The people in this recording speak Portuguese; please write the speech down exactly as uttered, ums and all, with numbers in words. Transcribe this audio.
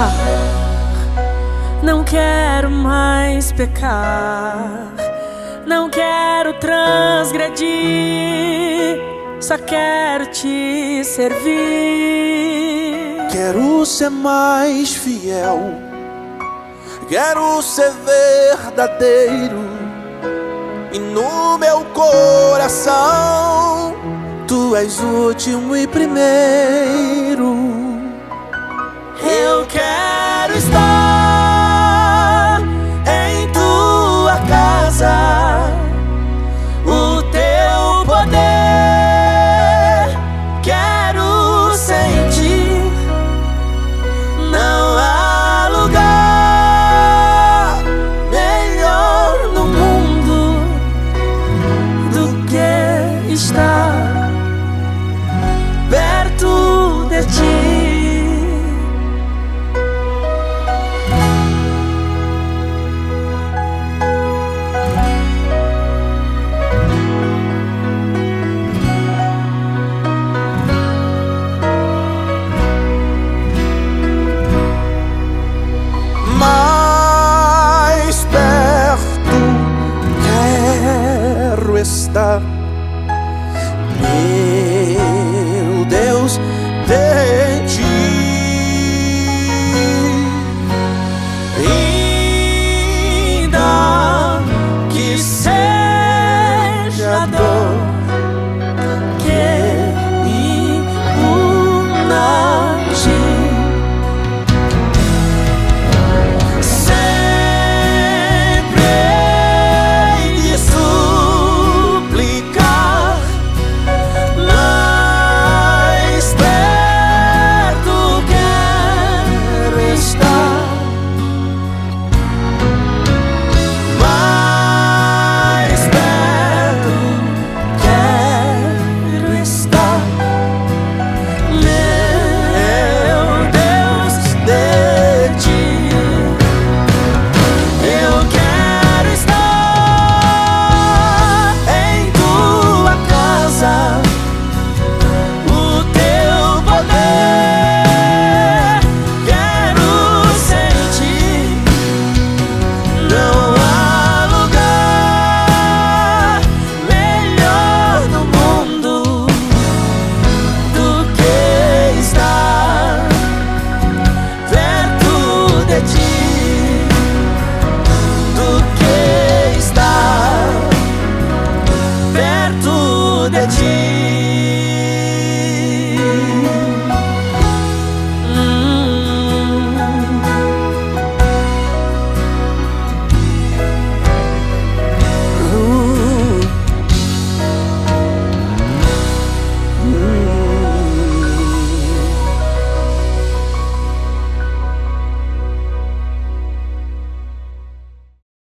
Não quero mais pecar, não quero transgredir, só quero te servir. Quero ser mais fiel, quero ser verdadeiro, e no meu coração tu és o último e primeiro. Eu quero estar em tua casa, o teu poder quero sentir. Não há lugar melhor no mundo do que estar perto de ti. Mais perto quero estar, meu Deus, de ti. Ainda que seja dor que me una a ti, sempre hei de suplicar, mais perto quero estar, mais perto quero estar, meu Deus, de ti. Eu quero estar em tua casa, o teu poder quero sentir. Não há lugar melhor no mundo do que estar perto de ti, do que estar perto de ti.